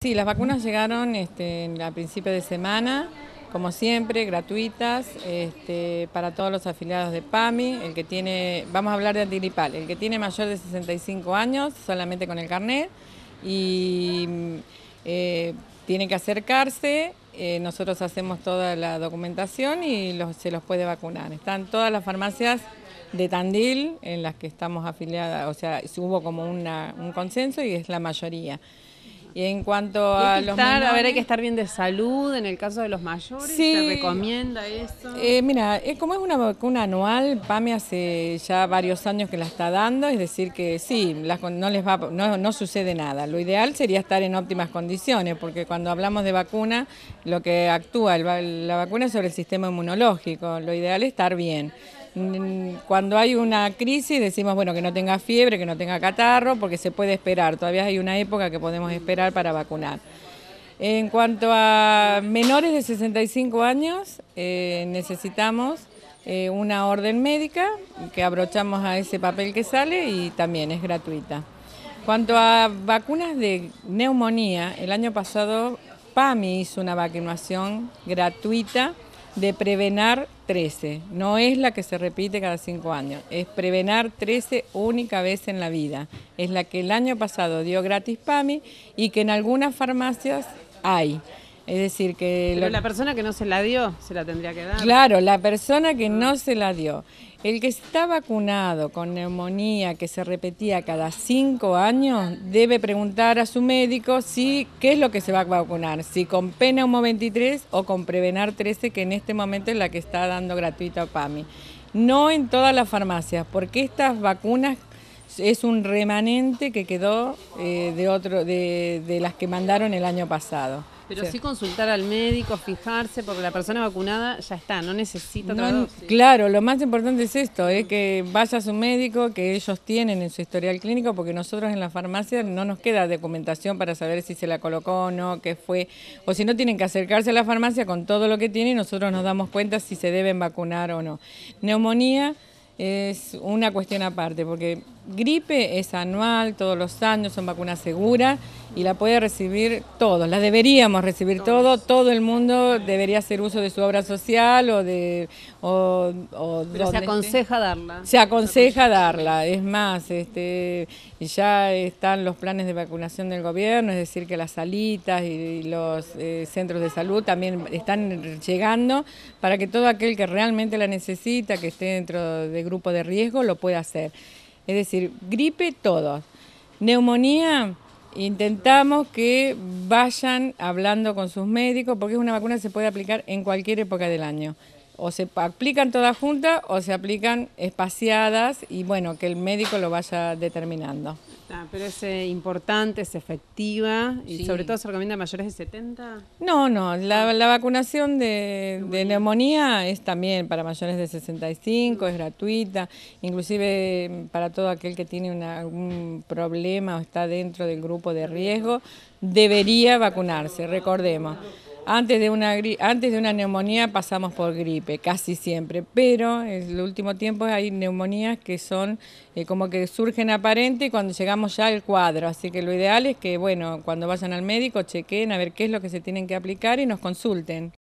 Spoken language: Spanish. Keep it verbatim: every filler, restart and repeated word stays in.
Sí, las vacunas llegaron este, a principios de semana, como siempre, gratuitas, este, para todos los afiliados de PAMI. El que tiene, vamos a hablar de antigripal, el que tiene mayor de sesenta y cinco años, solamente con el carnet, y eh, tiene que acercarse. Eh, nosotros hacemos toda la documentación y los, se los puede vacunar. Están todas las farmacias de Tandil en las que estamos afiliadas, o sea, hubo como una, un consenso y es la mayoría. Y en cuanto Y hay a que los estar, menores, a ver, hay que estar bien de salud en el caso de los mayores. sí, ¿Se recomienda eso? Eh, mira, eh, como es una vacuna anual, PAMI hace ya varios años que la está dando, es decir que sí, las, no les va, no, no sucede nada. Lo ideal sería estar en óptimas condiciones, porque cuando hablamos de vacuna, lo que actúa el, la vacuna es sobre el sistema inmunológico. Lo ideal es estar bien. Cuando hay una crisis decimos, bueno, que no tenga fiebre, que no tenga catarro, porque se puede esperar. Todavía hay una época que podemos esperar para vacunar. En cuanto a menores de sesenta y cinco años, eh, necesitamos eh, una orden médica que abrochamos a ese papel que sale y también es gratuita. Cuanto a vacunas de neumonía, el año pasado PAMI hizo una vacunación gratuita de Prevenar trece. No es la que se repite cada cinco años, es Prevenar trece única vez en la vida. Es la que el año pasado dio gratis PAMI y que en algunas farmacias hay. Es decir que... Pero lo... la persona que no se la dio, se la tendría que dar. Claro, la persona que no se la dio. El que está vacunado con neumonía que se repetía cada cinco años debe preguntar a su médico si qué es lo que se va a vacunar, si con P Neumo veintitrés o con Prevenar trece, que en este momento es la que está dando gratuita PAMI. No en todas las farmacias, porque estas vacunas es un remanente que quedó eh, de, otro, de, de las que mandaron el año pasado. Pero sí. sí consultar al médico, fijarse, porque la persona vacunada ya está, no necesita otra No, dosis. claro, lo más importante es esto, es que vaya a su médico, que ellos tienen en su historial clínico, porque nosotros en la farmacia no nos queda documentación para saber si se la colocó o no, qué fue, o si no tienen que acercarse a la farmacia con todo lo que tienen y nosotros nos damos cuenta si se deben vacunar o no. Neumonía es una cuestión aparte, porque gripe es anual, todos los años, son vacunas seguras y la puede recibir todos, la deberíamos recibir todo, todo el mundo debería hacer uso de su obra social o de... O, o Pero se aconseja esté. darla. Se aconseja darla, es más, este, ya están los planes de vacunación del gobierno, es decir que las salitas y los eh, centros de salud también están llegando para que todo aquel que realmente la necesita, que esté dentro de grupo de riesgo, lo pueda hacer. Es decir, gripe todos, neumonía intentamos que vayan hablando con sus médicos porque es una vacuna que se puede aplicar en cualquier época del año. O se aplican todas juntas o se aplican espaciadas y bueno, que el médico lo vaya determinando. Ah, pero es eh, importante, es efectiva y Sí. sobre todo se recomienda a mayores de setenta. No, no, la, la vacunación de, de neumonía es también para mayores de sesenta y cinco, es gratuita, inclusive para todo aquel que tiene una, algún problema o está dentro del grupo de riesgo, debería vacunarse, recordemos. Antes de, una, antes de una neumonía pasamos por gripe, casi siempre, pero en el último tiempo hay neumonías que son eh, como que surgen aparente y cuando llegamos ya al cuadro, así que lo ideal es que, bueno, cuando vayan al médico chequen a ver qué es lo que se tienen que aplicar y nos consulten.